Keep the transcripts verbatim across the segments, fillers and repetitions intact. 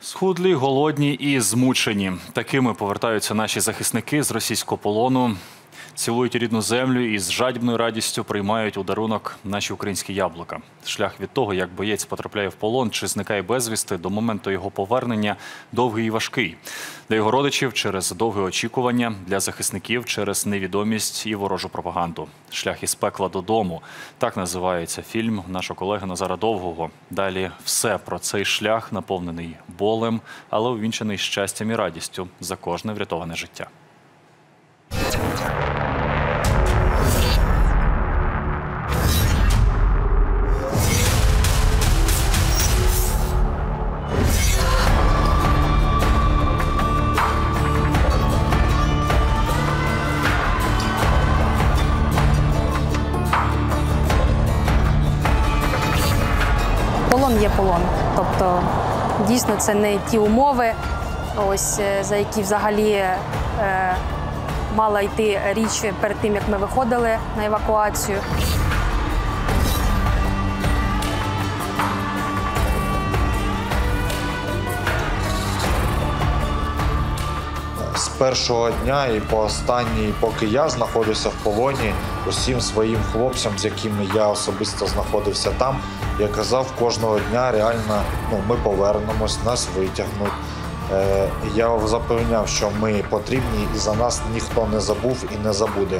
Схудлі, голодні і змучені. Такими повертаються наші захисники з російського полону. Цілують рідну землю і з жадібною радістю приймають у дарунок наші українські яблука. Шлях від того, як боєць потрапляє в полон чи зникає безвісти, до моменту його повернення довгий і важкий. Для його родичів – через довге очікування, для захисників – через невідомість і ворожу пропаганду. «Шлях із пекла додому» – так називається фільм нашого колеги Назара Довгого. Далі все про цей шлях, наповнений болем, але увінчений щастям і радістю за кожне врятоване життя. Полон є полон. Тобто, дійсно, це не ті умови, ось, за які взагалі е, мала йти річ перед тим, як ми виходили на евакуацію. З першого дня і по останній, поки я знаходився в полоні, усім своїм хлопцям, з якими я особисто знаходився там, я казав кожного дня реально, ну, ми повернемось, нас витягнуть. Е, я запевняв, що ми потрібні і за нас ніхто не забув і не забуде.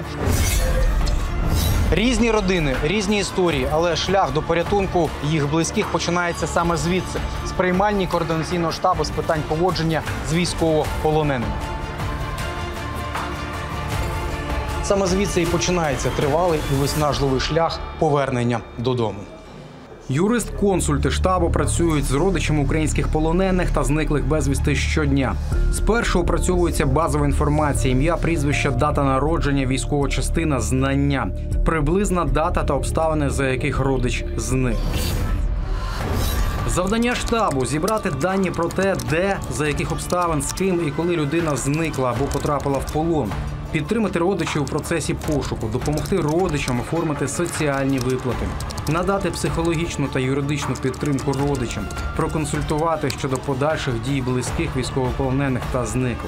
Різні родини, різні історії, але шлях до порятунку їх близьких починається саме звідси, з приймальні координаційного штабу з питань поводження з військовополоненими. Саме звідси і починається тривалий і виснажливий шлях повернення додому. Юрист-консульти штабу працюють з родичами українських полонених та зниклих безвісти щодня. Спершу опрацьовується базова інформація, ім'я, прізвище, дата народження, військова частина, знання, приблизна дата та обставини, за яких родич зник. Завдання штабу – зібрати дані про те, де, за яких обставин, з ким і коли людина зникла або потрапила в полон. Підтримати родичів у процесі пошуку, допомогти родичам оформити соціальні виплати, надати психологічну та юридичну підтримку родичам, проконсультувати щодо подальших дій близьких військовополонених та зниклих.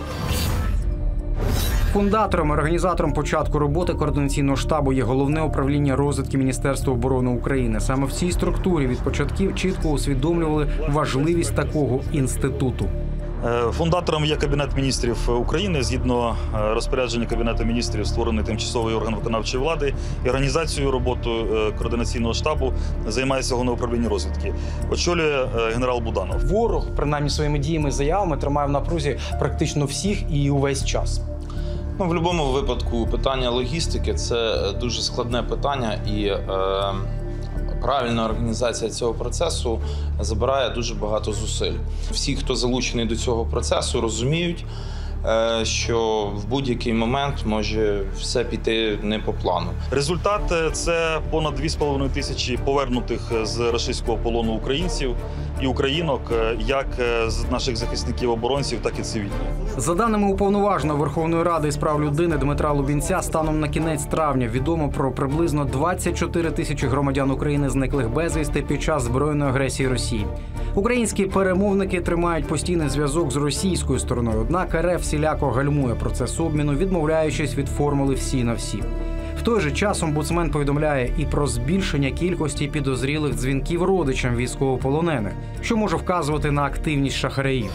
Фундатором і організатором початку роботи координаційного штабу є Головне управління розвідки Міністерства оборони України. Саме в цій структурі від початків чітко усвідомлювали важливість такого інституту. Фундатором є Кабінет міністрів України. Згідно розпорядження Кабінету міністрів створений тимчасовий орган виконавчої влади. І організацією роботи координаційного штабу займається Головне управління розвідки. Очолює генерал Буданов. Ворог, принаймні своїми діями і заявами, тримає в напрузі практично всіх і увесь час. Ну, в будь-якому випадку питання логістики – це дуже складне питання, і е, правильна організація цього процесу забирає дуже багато зусиль. Всі, хто залучений до цього процесу, розуміють, е, що в будь-який момент може все піти не по плану. Результат – це понад дві з половиною тисячі повернутих з російського полону українців і українок, як з наших захисників-оборонців, так і цивільних. За даними Уповноваженого Верховної Ради із прав людини Дмитра Лубінця, станом на кінець травня відомо про приблизно двадцять чотири тисячі громадян України, зниклих безвісти під час збройної агресії Росії. Українські перемовники тримають постійний зв'язок з російською стороною, однак РФ всіляко гальмує процес обміну, відмовляючись від формули «всі на всі». В той же час омбудсмен повідомляє і про збільшення кількості підозрілих дзвінків родичам військовополонених, що може вказувати на активність шахраїв.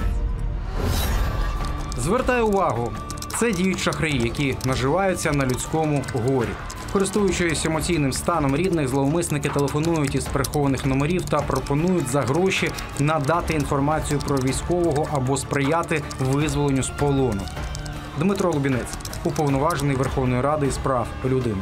Звертаю увагу, це діють шахраї, які наживаються на людському горі. Користуючись емоційним станом рідних, зловмисники телефонують із прихованих номерів та пропонують за гроші надати інформацію про військового або сприяти визволенню з полону. Дмитро Лубінець, Уповноважений Верховної Ради із прав людини.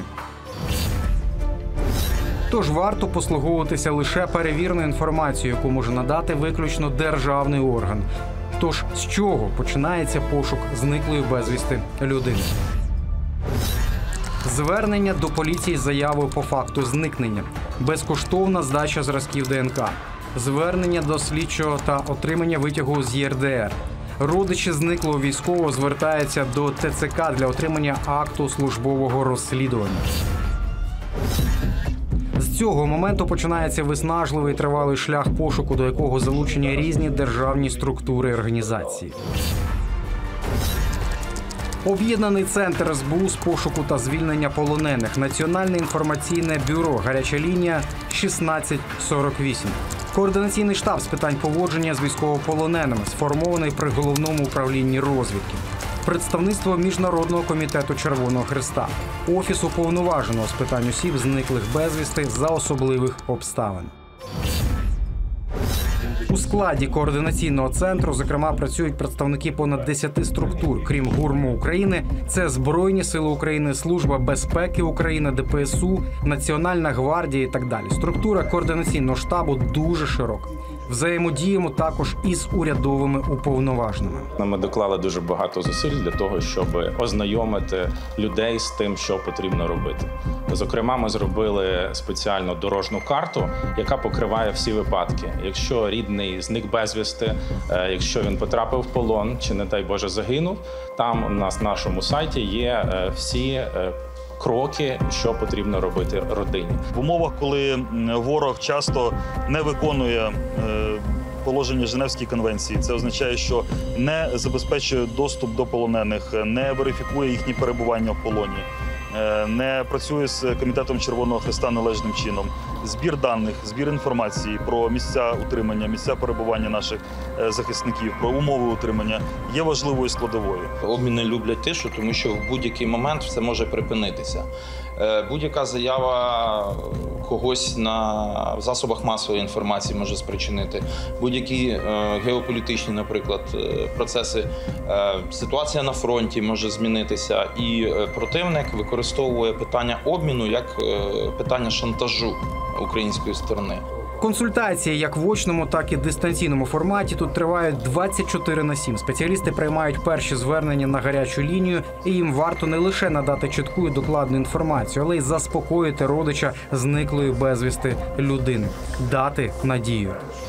Тож варто послуговуватися лише перевіреною інформацією, яку може надати виключно державний орган. Тож з чого починається пошук зниклої безвісти людини? Звернення до поліції з заявою по факту зникнення. Безкоштовна здача зразків ДНК. Звернення до слідчого та отримання витягу з Є Р Де Ер. Родичі зниклого військового звертаються до Те Це Ка для отримання акту службового розслідування. З З цього моменту починається виснажливий і тривалий шлях пошуку, до якого залучені різні державні структури і організації. Об'єднаний центр ес бе у з пошуку та звільнення полонених. Національне інформаційне бюро «Гаряча лінія» шістнадцять сорок вісім. Координаційний штаб з питань поводження з військовополоненими, сформований при Головному управлінні розвідки. Представництво Міжнародного комітету Червоного Хреста. Офіс уповноваженого з питань осіб, зниклих безвісти за особливих обставин. У складі координаційного центру, зокрема, працюють представники понад десяти структур, крім ГУРМУ України. Це Збройні сили України, Служба безпеки України, де пе ес у, Національна гвардія і так далі. Структура координаційного штабу дуже широка. Взаємодіємо також із урядовими уповноваженими. Ми доклали дуже багато зусиль для того, щоб ознайомити людей з тим, що потрібно робити. Зокрема, ми зробили спеціальну дорожню карту, яка покриває всі випадки. Якщо рідний зник безвісти, якщо він потрапив в полон чи, не дай Боже, загинув, там у нас на нашому сайті є всі кроки, що потрібно робити родині. В умовах, коли ворог часто не виконує положення Женевської конвенції, це означає, що не забезпечує доступ до полонених, не верифікує їхні перебування в полоні, не працює з Комітетом Червоного Хреста належним чином. Збір даних, збір інформації про місця утримання, місця перебування наших захисників, про умови утримання є важливою складовою. Обміни люблять тишу, тому що в будь-який момент все може припинитися. Будь-яка заява когось на засобах масової інформації може спричинити. Будь-які геополітичні, наприклад, процеси. Ситуація на фронті може змінитися. І противник використовує питання обміну як питання шантажу української сторони. Консультації як в очному, так і дистанційному форматі тут тривають двадцять чотири на сім. Спеціалісти приймають перші звернення на гарячу лінію, і їм варто не лише надати чітку і докладну інформацію, але й заспокоїти родича зниклої безвісти людини, дати надію.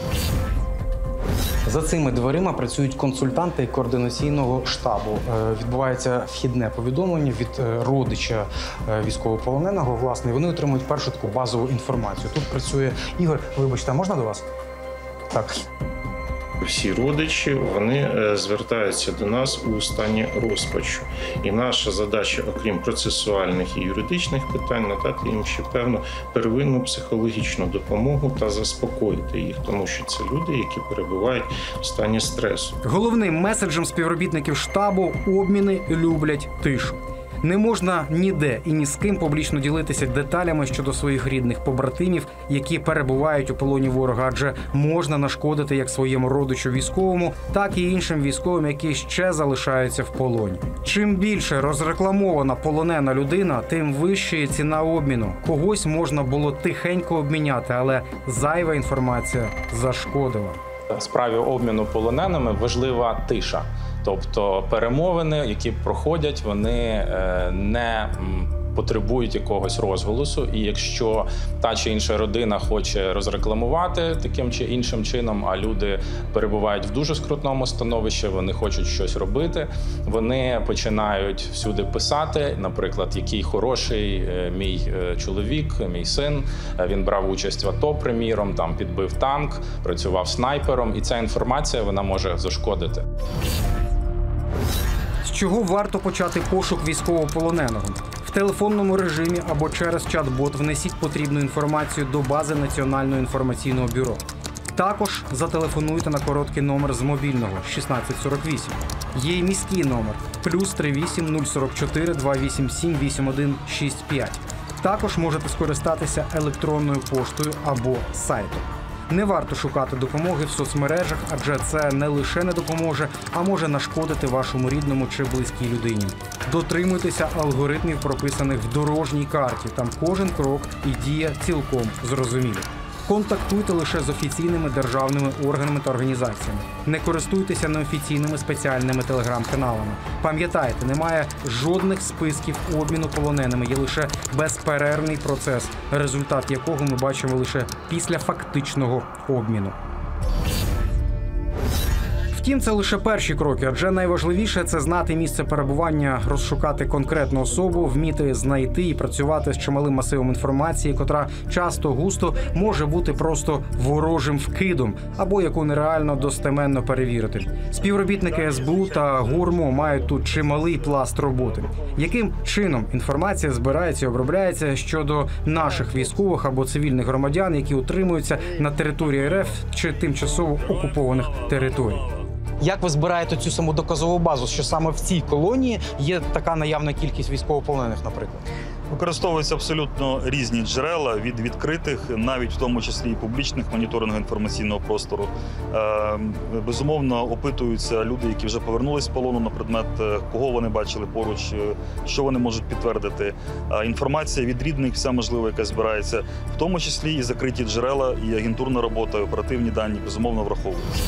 За цими дверима працюють консультанти координаційного штабу. Відбувається вхідне повідомлення від родича військовополоненого. Власне, вони отримують першу таку базову інформацію. Тут працює Ігор. Вибачте, а можна до вас? Так. Всі родичі, вони звертаються до нас у стані розпачу. І наша задача, окрім процесуальних і юридичних питань, надати їм ще певну первинну психологічну допомогу та заспокоїти їх, тому що це люди, які перебувають в стані стресу. Головним меседжем співробітників штабу – обміни люблять тишу. Не можна ніде і ні з ким публічно ділитися деталями щодо своїх рідних побратимів, які перебувають у полоні ворога, адже можна нашкодити як своєму родичу військовому, так і іншим військовим, які ще залишаються в полоні. Чим більше розрекламована полонена людина, тим вища ціна обміну. Когось можна було тихенько обміняти, але зайва інформація зашкодила. В справі обміну полоненими важлива тиша. Тобто перемовини, які проходять, вони не потребують якогось розголосу. І якщо та чи інша родина хоче розрекламувати таким чи іншим чином, а люди перебувають в дуже скрутному становищі, вони хочуть щось робити, вони починають всюди писати, наприклад, який хороший мій чоловік, мій син, він брав участь в АТО, приміром, там підбив танк, працював снайпером, і ця інформація, вона може зашкодити. З чого варто почати пошук військовополоненого? В телефонному режимі або через чат-бот внесіть потрібну інформацію до бази Національного інформаційного бюро. Також зателефонуйте на короткий номер з мобільного шістнадцять сорок вісім. Є й міський номер плюс три вісім нуль сорок чотири два вісім сім вісім один шість п'ять. Також можете скористатися електронною поштою або сайтом. Не варто шукати допомоги в соцмережах, адже це не лише не допоможе, а може нашкодити вашому рідному чи близькій людині. Дотримуйтеся алгоритмів, прописаних в дорожній карті. Там кожен крок і дія цілком зрозумілі. Контактуйте лише з офіційними державними органами та організаціями. Не користуйтеся неофіційними спеціальними телеграм-каналами. Пам'ятайте, немає жодних списків обміну полоненими, є лише безперервний процес, результат якого ми бачимо лише після фактичного обміну. Втім, це лише перші кроки, адже найважливіше – це знати місце перебування, розшукати конкретну особу, вміти знайти і працювати з чималим масивом інформації, котра часто-густо може бути просто ворожим вкидом, або яку нереально достеменно перевірити. Співробітники ес бе у та ГУРМу мають тут чималий пласт роботи. Яким чином інформація збирається і обробляється щодо наших військових або цивільних громадян, які утримуються на території ер еф чи тимчасово окупованих територій? Як ви збираєте цю саму доказову базу, що саме в цій колонії є така наявна кількість військовополонених, наприклад? Використовуються абсолютно різні джерела, від відкритих, навіть в тому числі і публічних, моніторингу інформаційного простору. Безумовно, опитуються люди, які вже повернулись з полону, на предмет, кого вони бачили поруч, що вони можуть підтвердити. Інформація від рідних, вся можлива, яка збирається, в тому числі і закриті джерела, і агентурна робота, і оперативні дані, безумовно, враховуються.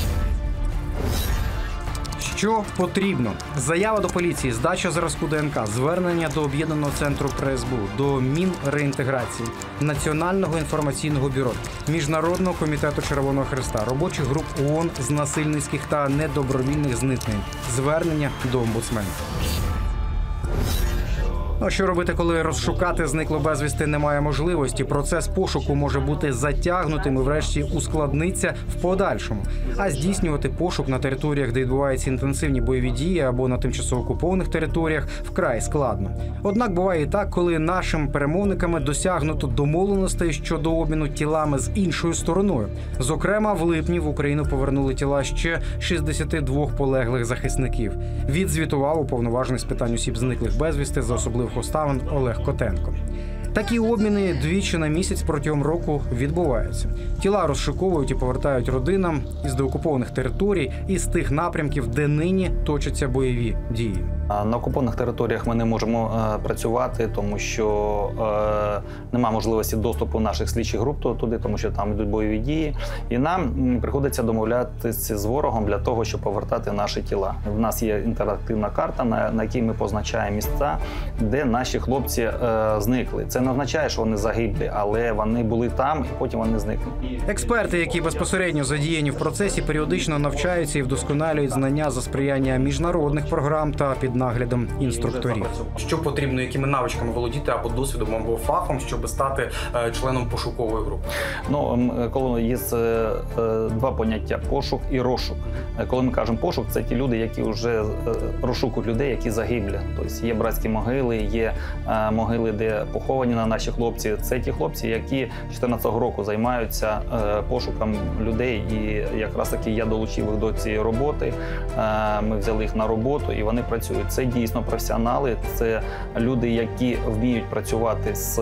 Що потрібно? Заява до поліції, здача зразку де ен ка, звернення до Об'єднаного центру при ес бе у, до Мінреінтеграції, Національного інформаційного бюро, Міжнародного комітету Червоного Хреста, робочих груп о о ен з насильницьких та недобровільних зникнень, звернення до омбудсмена. А що робити, коли розшукати зникло безвісти немає можливості? Процес пошуку може бути затягнутим і врешті ускладниться в подальшому. А здійснювати пошук на територіях, де відбуваються інтенсивні бойові дії або на тимчасово окупованих територіях, вкрай складно. Однак буває і так, коли нашими перемовниками досягнуто домовленостей щодо обміну тілами з іншою стороною. Зокрема, в липні в Україну повернули тіла ще шістдесяти двох полеглих захисників. Відзвітував уповноважений з питань осіб зниклих безвісти за особливих обставин Олег Котенко. Такі обміни двічі на місяць протягом року відбуваються. Тіла розшуковують і повертають родинам із деокупованих територій і з тих напрямків, де нині точаться бойові дії. На окупованих територіях ми не можемо е, працювати, тому що е, немає можливості доступу наших слідчих груп туди, тому що там йдуть бойові дії. І нам м, приходиться домовлятися з ворогом для того, щоб повертати наші тіла. В нас є інтерактивна карта, на, на якій ми позначаємо місця, де наші хлопці е, зникли. Це не означає, що вони загиблі, але вони були там і потім вони зникли. Експерти, які безпосередньо задіяні в процесі, періодично навчаються і вдосконалюють знання за сприяння міжнародних програм та під наглядом інструкторів. Що потрібно, якими навичками володіти або досвідом, або фахом, щоб стати членом пошукової групи? Ну, коли є два поняття – пошук і розшук. Коли ми кажемо пошук, це ті люди, які вже розшукують людей, які загиблі. Тобто є братські могили, є могили, де поховані на наші хлопці. Це ті хлопці, які дві тисячі чотирнадцятого року займаються пошуком людей. І якраз таки я долучив їх до цієї роботи. Ми взяли їх на роботу і вони працюють. Це дійсно професіонали, це люди, які вміють працювати з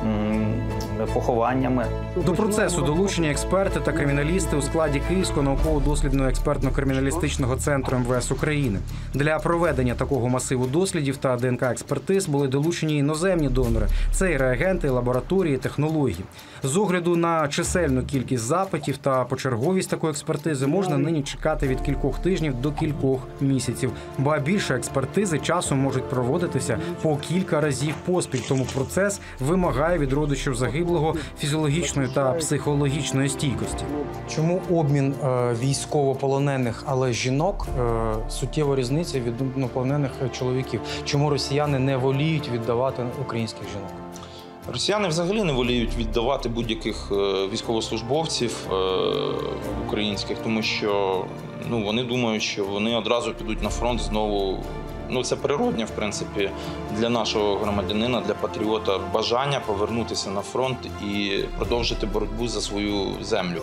похованнями. До процесу долучені експерти та криміналісти у складі Київського науково-дослідного експертно-криміналістичного центру ем ве ес України. Для проведення такого масиву дослідів та де ен ка-експертиз були долучені іноземні донори. Це і реагенти, лабораторії, технології. З огляду на чисельну кількість запитів та почерговість такої експертизи можна нині чекати від кількох тижнів до кількох місяців. Ба більше експертизи часом можуть проводитися по кілька разів поспіль, тому процес вимагає від родичів загиблого фізіологічної та психологічної стійкості. Чому обмін е, військовополонених, але жінок е, суттєва різниця від ну, полонених чоловіків? Чому росіяни не воліють віддавати українських жінок? Росіяни взагалі не воліють віддавати будь-яких військовослужбовців українських, тому що ну, вони думають, що вони одразу підуть на фронт знову. Ну, це природне, в принципі, для нашого громадянина, для патріота бажання повернутися на фронт і продовжити боротьбу за свою землю.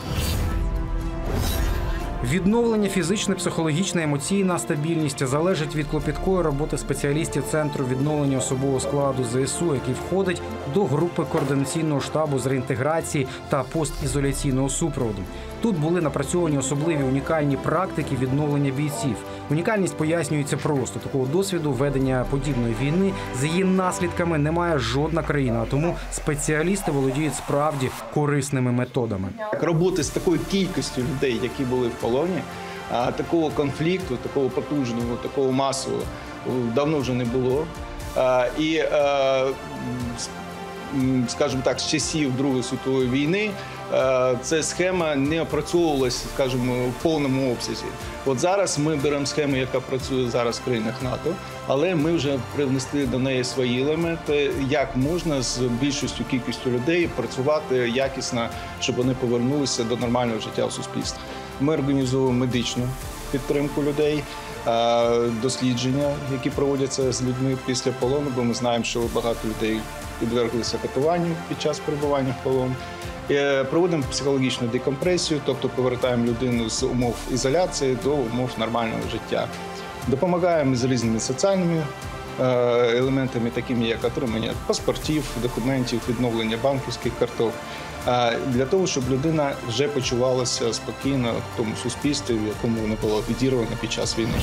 Відновлення фізична, психологічна, емоційна стабільність залежить від клопіткої роботи спеціалістів Центру відновлення особового складу зе ес у, який входить до групи координаційного штабу з реінтеграції та постізоляційного супроводу. Тут були напрацьовані особливі унікальні практики відновлення бійців. Унікальність пояснюється просто. Такого досвіду ведення подібної війни з її наслідками не має жодна країна, а тому спеціалісти володіють справді корисними методами. Роботи з такою кількістю людей, які були в полоні, такого конфлікту, такого потужного, такого масового давно вже не було. І, скажімо так, з часів Другої світової війни е, ця схема не опрацьовувалася, скажімо, в повному обсязі. От зараз ми беремо схему, яка працює зараз в країнах НАТО, але ми вже привнесли до неї свої елементи, як можна з більшістю кількістю людей працювати якісно, щоб вони повернулися до нормального життя в суспільстві. Ми організовуємо медичну підтримку людей, дослідження, які проводяться з людьми після полону, бо ми знаємо, що багато людей підверглися катуванню під час перебування в полоні. Проводимо психологічну декомпресію, тобто повертаємо людину з умов ізоляції до умов нормального життя. Допомагаємо з різними соціальними елементами, такими як отримання паспортів, документів, відновлення банківських карток, для того, щоб людина вже почувалася спокійно в тому суспільстві, в якому вона була відірвана під час війни.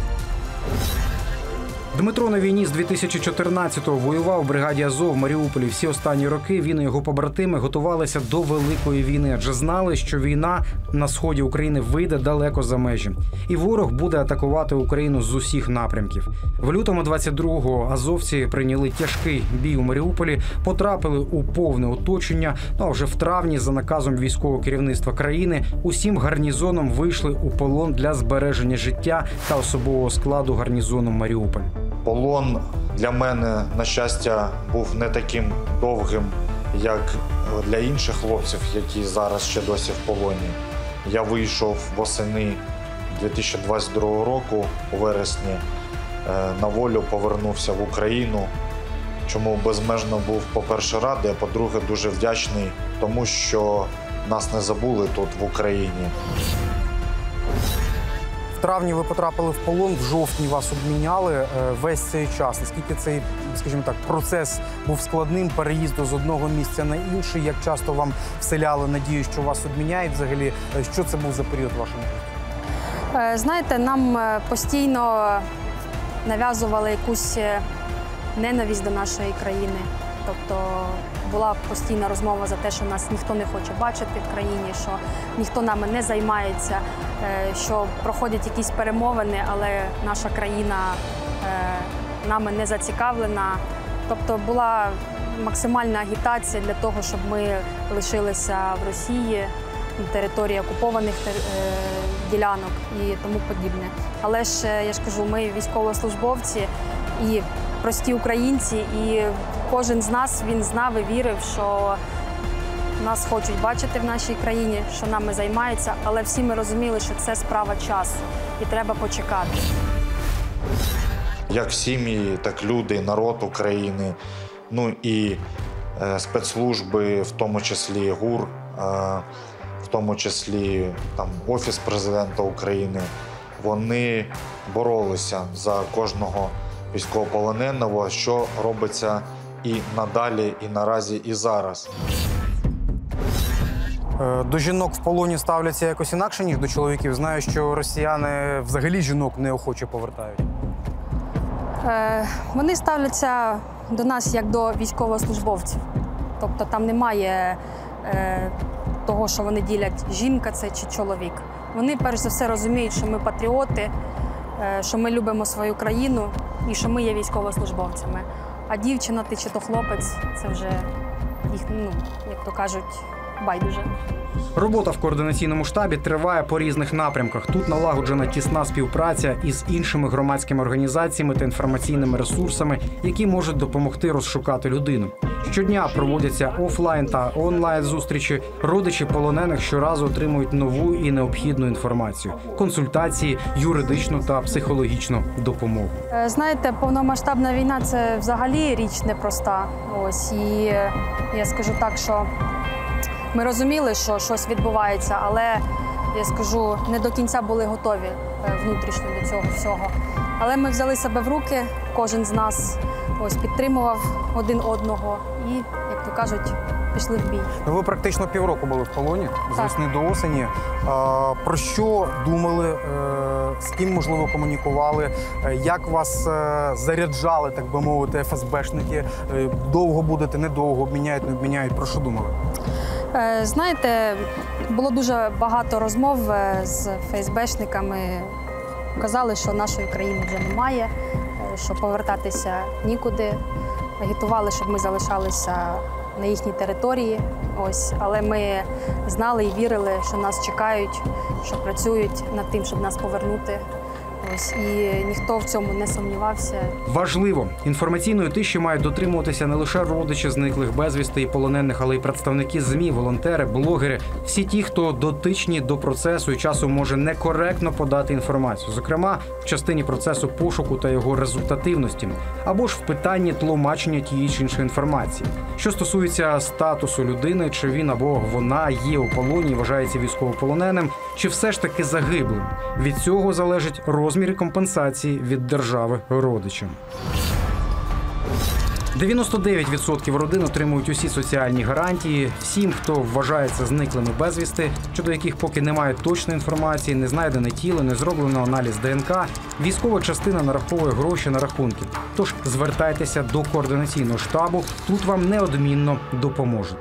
Дмитро на війні з дві тисячі чотирнадцятого воював в бригаді Азов в Маріуполі. Всі останні роки він і його побратими готувалися до великої війни, адже знали, що війна на сході України вийде далеко за межі. І ворог буде атакувати Україну з усіх напрямків. В лютому двадцять другого азовці прийняли тяжкий бій у Маріуполі, потрапили у повне оточення, ну а вже в травні за наказом військового керівництва країни усім гарнізоном вийшли у полон для збереження життя та особового складу гарнізону Маріуполь. Полон для мене, на щастя, був не таким довгим, як для інших хлопців, які зараз ще досі в полоні. Я вийшов восени дві тисячі двадцять другого року, у вересні, на волю, повернувся в Україну, чому безмежно був, по-перше, радий, а по-друге, дуже вдячний, тому що нас не забули тут, в Україні. В травні ви потрапили в полон, в жовтні вас обміняли весь цей час. Наскільки цей, скажімо так, процес був складним, переїзду з одного місця на інший? Як часто вам вселяли надію, що вас обміняють взагалі? Що це був за період в вашому житті? Знаєте, нам постійно нав'язували якусь ненависть до нашої країни. Тобто була постійна розмова за те, що нас ніхто не хоче бачити в країні, що ніхто нами не займається, що проходять якісь перемовини, але наша країна нами не зацікавлена. Тобто була максимальна агітація для того, щоб ми лишилися в Росії, на території окупованих ділянок і тому подібне. Але ж, я ж кажу, ми військовослужбовці і прості українці, і кожен з нас, він знав і вірив, що нас хочуть бачити в нашій країні, що нами займаються, але всі ми розуміли, що це справа часу і треба почекати. Як сім'ї, так люди, народ України, ну і е, спецслужби, в тому числі ГУР, е, в тому числі там, Офіс президента України, вони боролися за кожного військовополоненого, що робиться і надалі, і наразі, і зараз. До жінок в полоні ставляться якось інакше, ніж до чоловіків? Знаю, що росіяни взагалі жінок неохоче повертають. Е, вони ставляться до нас як до військовослужбовців. Тобто там немає е, того, що вони ділять, жінка це чи чоловік. Вони, перш за все, розуміють, що ми патріоти, е, що ми любимо свою країну і що ми є військовослужбовцями. А дівчина ти чи то хлопець – це вже їх, ну, як то кажуть, байдуже. Робота в координаційному штабі триває по різних напрямках. Тут налагоджена тісна співпраця із іншими громадськими організаціями та інформаційними ресурсами, які можуть допомогти розшукати людину. Щодня проводяться офлайн та онлайн зустрічі. Родичі полонених щоразу отримують нову і необхідну інформацію, консультації, юридичну та психологічну допомогу. Знаєте, повномасштабна війна – це взагалі річ непроста. Ось, і я скажу так, що ми розуміли, що щось відбувається, але, я скажу, не до кінця були готові внутрішньо до цього всього. Але ми взяли себе в руки, кожен з нас ось підтримував один одного і, як то кажуть, пішли в бій. Ви практично півроку були в полоні, з весни до осені. Про що думали, з ким, можливо, комунікували, як вас заряджали, так би мовити, еф ес бешники? Довго будете, недовго, обміняють, не обміняють? Про що думали? Знаєте, було дуже багато розмов з еф ес бешниками. Казали, що нашої країни вже немає, що повертатися нікуди. Агітували, щоб ми залишалися на їхній території. Ось, але ми знали і вірили, що нас чекають, що працюють над тим, щоб нас повернути. Ось, і ніхто в цьому не сумнівався. Важливо, інформаційної тиші мають дотримуватися не лише родичі зниклих безвісти і полонених, але й представники ЗМІ, волонтери, блогери, всі ті, хто дотичні до процесу і часом може некоректно подати інформацію, зокрема в частині процесу пошуку та його результативності, або ж в питанні тлумачення тієї чи іншої інформації. Що стосується статусу людини, чи він або вона є у полоні і вважається військовополоненим, чи все ж таки загиблим. Від цього залежить розміри компенсації від держави родичам. дев'яносто дев'ять відсотків родин отримують усі соціальні гарантії. Всім, хто вважається зниклими безвісти, щодо яких поки немає точної інформації, не знайдене тіло, не зроблено аналіз ДНК, військова частина нараховує гроші на рахунки. Тож звертайтеся до координаційного штабу, тут вам неодмінно допоможуть.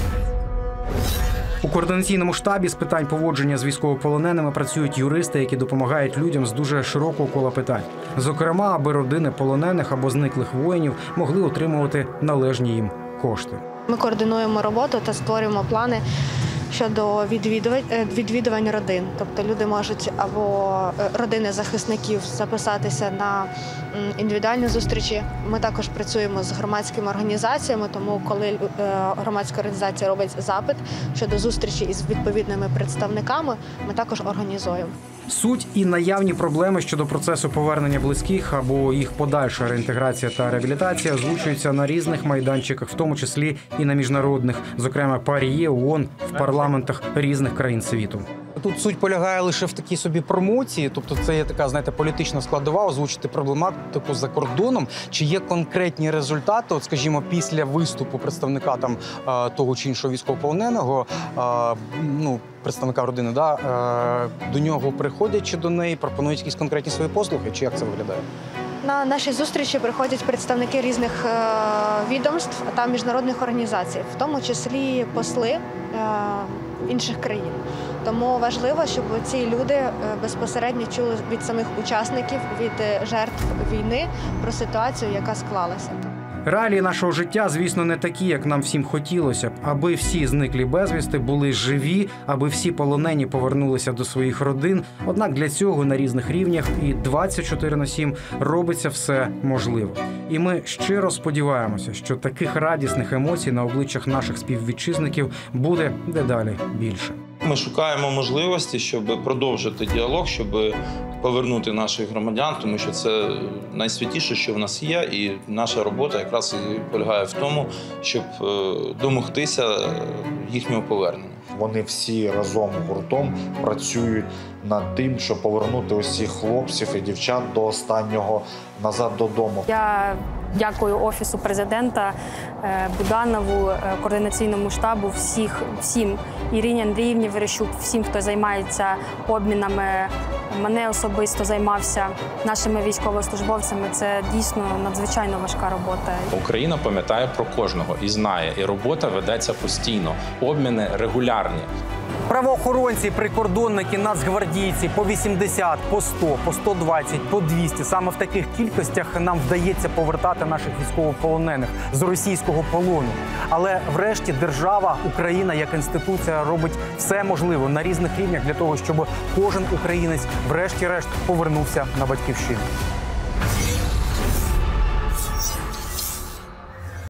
У координаційному штабі з питань поводження з військовополоненими працюють юристи, які допомагають людям з дуже широкого кола питань. Зокрема, аби родини полонених або зниклих воїнів могли отримувати належні їм кошти. Ми координуємо роботу та створюємо плани щодо відвідувань, відвідувань родин. Тобто люди можуть або родини захисників записатися на індивідуальні зустрічі. Ми також працюємо з громадськими організаціями, тому коли громадська організація робить запит щодо зустрічі із відповідними представниками, ми також організуємо. Суть і наявні проблеми щодо процесу повернення близьких або їх подальша реінтеграція та реабілітація озвучуються на різних майданчиках, в тому числі і на міжнародних, зокрема ПАРЄ, ООН, в парламентах різних країн світу. Тут суть полягає лише в такій собі промоції, тобто це є така, знаєте, політична складова, озвучити проблематику за кордоном. Чи є конкретні результати, от, скажімо, після виступу представника там того чи іншого військовополоненого, ну, представника родини, да, до нього приходять чи до неї, пропонують якісь конкретні свої послуги, чи як це виглядає? На наші зустрічі приходять представники різних відомств та міжнародних організацій, в тому числі посли інших країн. Тому важливо, щоб ці люди безпосередньо чули від самих учасників, від жертв війни про ситуацію, яка склалася. Реалії нашого життя, звісно, не такі, як нам всім хотілося б. Аби всі зниклі безвісти були живі, аби всі полонені повернулися до своїх родин. Однак для цього на різних рівнях і двадцять чотири на сім робиться все можливо. І ми щиро сподіваємося, що таких радісних емоцій на обличчях наших співвітчизників буде дедалі більше. Ми шукаємо можливості, щоб продовжити діалог, щоб повернути наших громадян, тому що це найсвятіше, що в нас є, і наша робота якраз і полягає в тому, щоб домогтися їхнього повернення. Вони всі разом гуртом працюють над тим, щоб повернути усіх хлопців і дівчат до останнього назад додому. Я дякую Офісу президента, Буданову, координаційному штабу, всіх, всім, Ірині Андріївні Верещук, всім, хто займається обмінами, мене особисто займався, нашими військовослужбовцями. Це дійсно надзвичайно важка робота. Україна пам'ятає про кожного і знає, і робота ведеться постійно, обміни регулярні. Правоохоронці, прикордонники, нацгвардійці по вісімдесят, по сто, по сто двадцять, по двісті. Саме в таких кількостях нам вдається повертати наших військовополонених з російського полону. Але врешті держава, Україна як інституція робить все можливе на різних рівнях для того, щоб кожен українець врешті-решт повернувся на батьківщину.